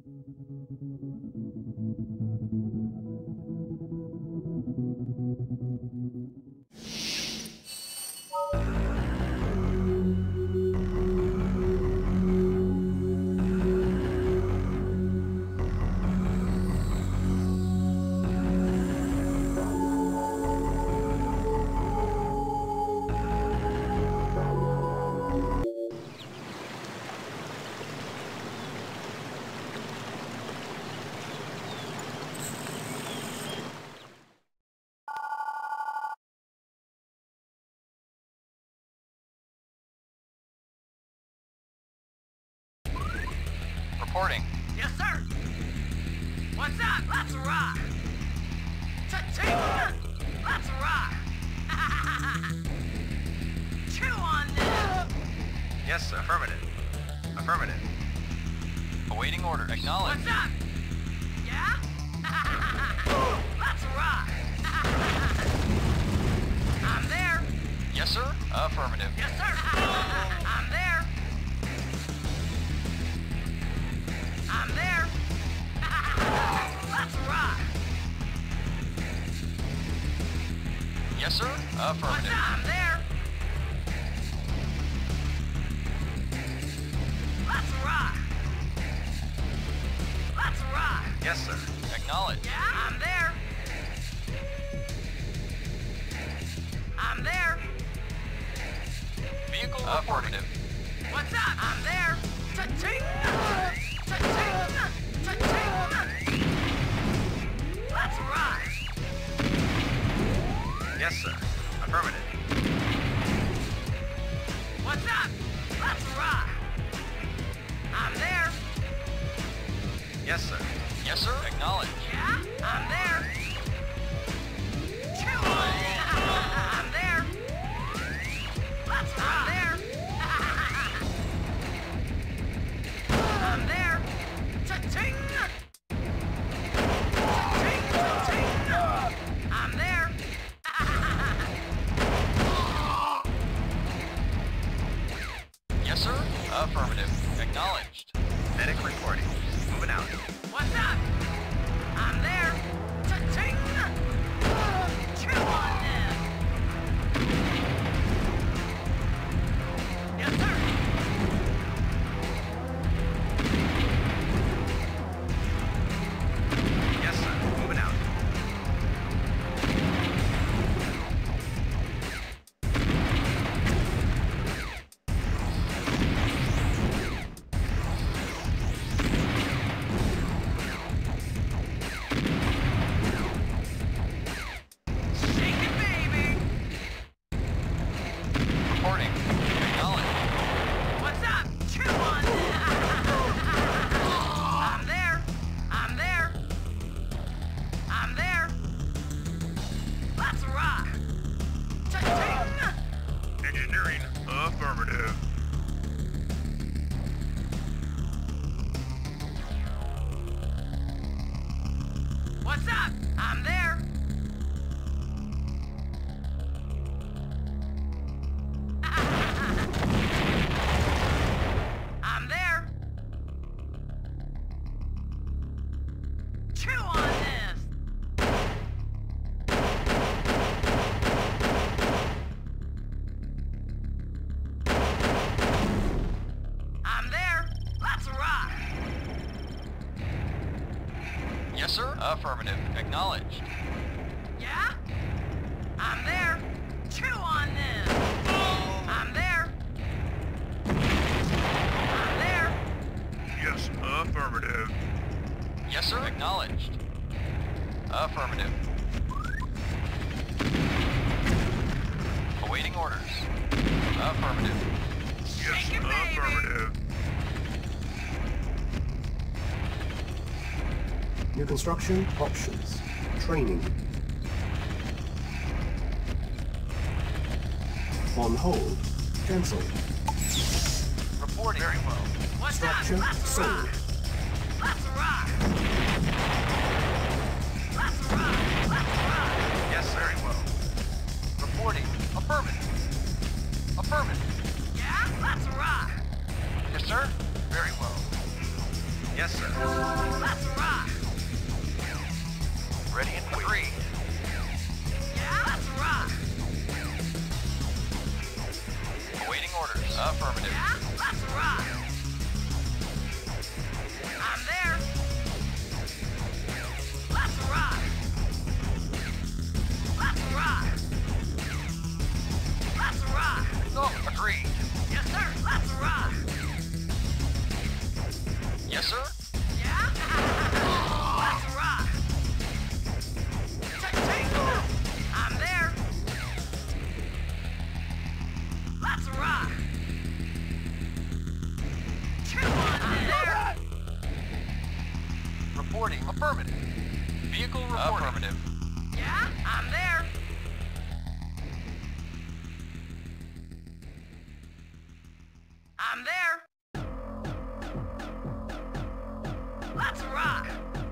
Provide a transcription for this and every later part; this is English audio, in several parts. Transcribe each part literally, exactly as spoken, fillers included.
Reporting. Yes, sir. What's up? Let's rock. Ta-ting! Let's rock. Chew on this. Yes, affirmative. Affirmative. Awaiting orders. Acknowledge. What's up? Yeah? Let's rock. I'm there. Yes, sir. Affirmative. Yes, sir. I'm there. I'm there. Let's rock. Yes, sir. Affirmative. What's up? I'm there. Let's rock. Let's rock. Yes, sir. Acknowledge. Yeah, I'm there. I'm there. Vehicle affirmative. What's up? I'm there. Ta-ting! Ta-ting! Ta-ting! Let's rock. Yes, sir. Affirmative. What's up? Let's rock. I'm there. Yes, sir. Yes, sir. Acknowledge. Yeah, I'm there. Chew on it. I'm there. Let's rock. I'm there. I'm there. Ta-ting! Ta-ting! Ta-ting! I'm there. Yes, sir. Affirmative. Acknowledged. Medic reporting. Moving out. What's up? I'm there. Ta-ting! Chew on this. Yes, sir. Yes, sir. Moving out. Shake it, baby. Reporting. Acknowledge. What's up? Chew on this. I'm there. I'm there. I'm there. Let's rock. Ta-ting! Engineering. Affirmative. What's up? I'm there. I'm there. Chew on this. I'm there. Let's rock. Yes, sir. Affirmative. Acknowledged. Yeah? I'm there. Chew on this. I'm there. I'm there. Yes, affirmative. Yes, sir. Acknowledged. Affirmative. Awaiting orders. Affirmative. Shake it, baby. New construction options. Training. On hold. Cancel. Reporting. Very well. What's up? Structure Let's sold. rock. Let's rock. Let's rock. Let's rock. Yes, sir. Very well. Reporting. Affirmative. Affirmative. Yeah? Let's rock. Yes, sir. Very well. Yes, sir. Let's rock. Ready and agreed. Yeah, let's rock. Awaiting orders. Affirmative. Yeah, let's rock. I'm there. Let's rock. Let's rock. Let's rock. No, agreed. Yes, sir. Let's rock. Yes, sir. Yeah? Let's rock. Take I'm there. Let's rock. Chew on there. Reporting. Affirmative. Vehicle reporting. Affirmative. Yeah, I'm there. I'm there. Let's rock.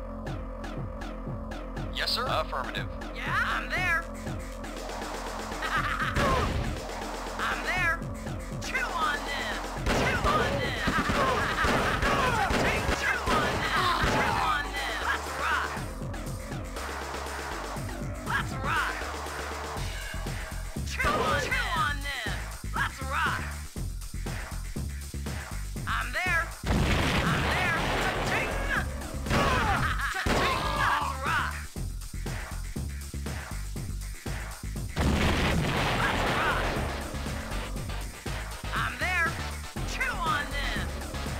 Yes, sir. Affirmative. Yeah, I'm there. I'm there. Chew on this. Chew on this. Take chew on this. Chew on this. Let's rock. Let's rock. Chew on, chew on this. Let's rock. I'm there. I'm there. Take. Take. Let's rock. Let's rock. I'm there. Chew on this.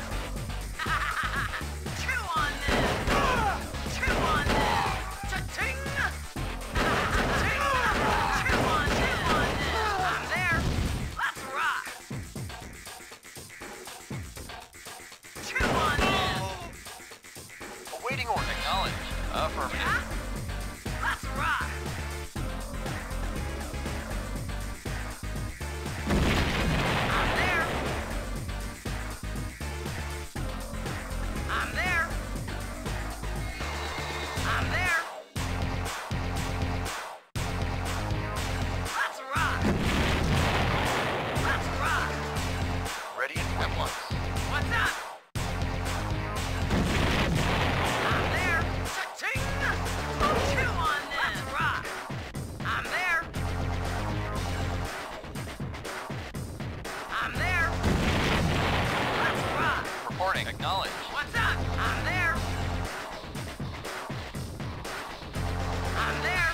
Chew on this. Chew on this. Cha-ting. Cha-ting. Chew on, chew on this. I'm there. Let's rock. Chew on this. Awaiting order. Acknowledged. Affirmative. Yeah? Let's rock. I'm there. I'm there. I'm there. Let's rock. Let's rock. Ready and at once. What's up? I'm there. Cha-ting. Chew on this. Let's rock. I'm there. I'm there. Let's rock. Reporting. Acknowledged. What's up? I'm there. I'm there.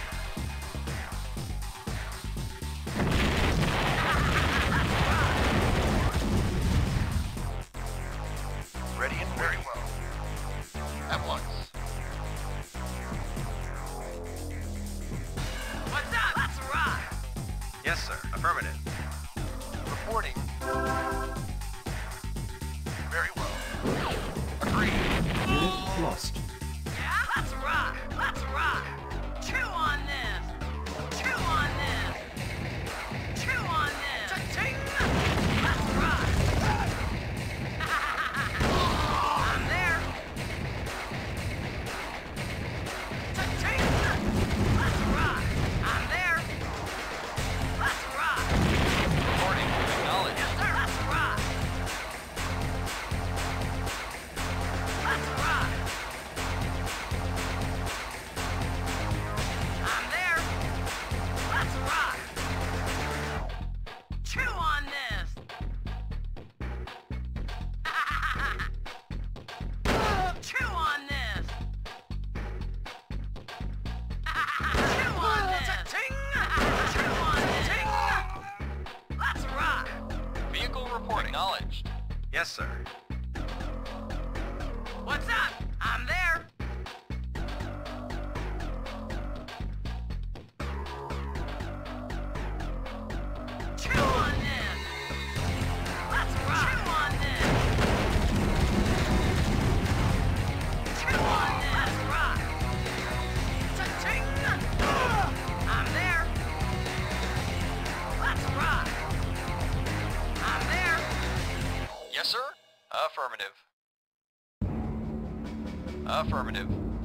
Let's rock. Ready and very well. At once. What's up? Let's rock. Yes, sir. Affirmative. Reporting. Very well. Agreed. Unit lost. Yeah? Let's rock. Let's rock. Chew on this. Chew on this. Chew on this. Cha-ting. Let's rock. I'm there. Cha-ting. Let's rock. I'm there. Let's rock. Reporting. Acknowledged. Yes, sir. Let's rock. Let's rock. I'm there. Let's rock. Chew on this. Chew on this. Chew on this. Ting. Chew on this. Ting. Let's rock. Vehicle reporting. Acknowledged. Yes, sir. What's up? I'm there. Chew on this. Let's rock. Chew on this. Chew on this. Let's rock. Cha-ting. I'm there. Let's rock. I'm there. Yes, sir. Affirmative. Affirmative.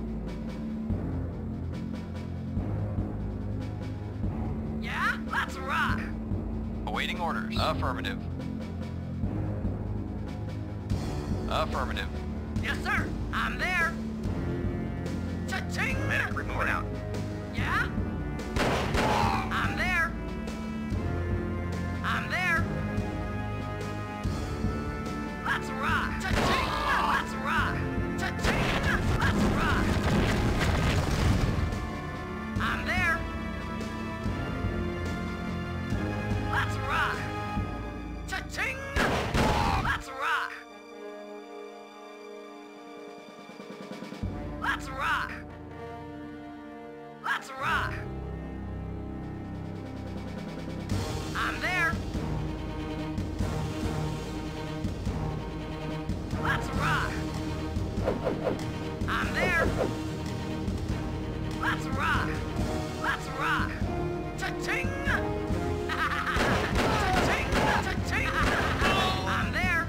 Yeah? Let's rock. Awaiting orders. Affirmative. Affirmative. Yes, sir. I'm there. Cha-ching! Medic, we're moving out. Yeah? I'm there. I'm there. Let's rock. Cha-ching! Let's rock. Cha-ching! Let's rock. I'm there. Let's rock. Cha-ching! Let's rock. Let's rock. Let's rock. I'm there. Let's rock. I'm there. Let's rock. Let's rock. Cha-ching! Cha-ching! Cha-ching! I'm there.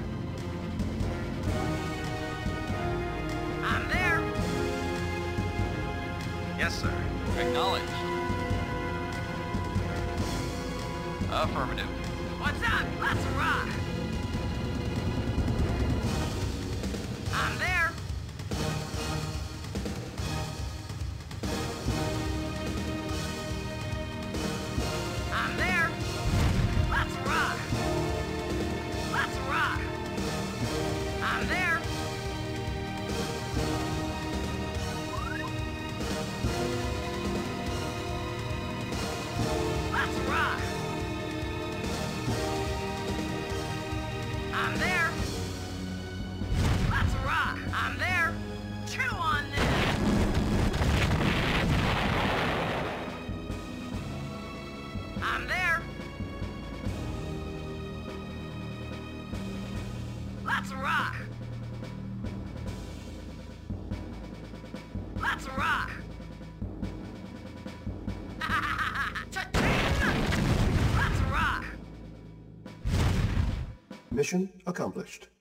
I'm there. Yes, sir. Acknowledged. Affirmative. What's up? Let's rock. I'm there. I'm there. Let's rock. Let's rock. I'm there. Let's rock. I'm there. Let's rock. I'm there. Chew on this. I'm there. Let's rock. Let's rock. Cha-ching! Let's rock. Mission accomplished.